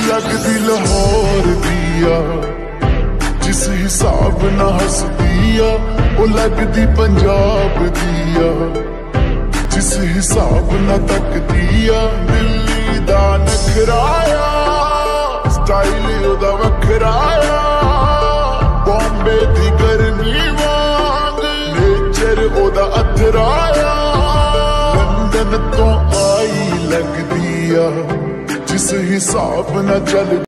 लगदी लाहौर दिया जिस हिसाब ना हसदिया, ओ लगदी पंजाब दिया जिस हिसाब ना तकदिया। दिल्ली दा नखराया स्टाइल ओदा वखराया, बॉम्बे दी गर्मी वांग नेचर ओदा अथराया। लंदन तो आई लगदिया जिस हिसाब ना चल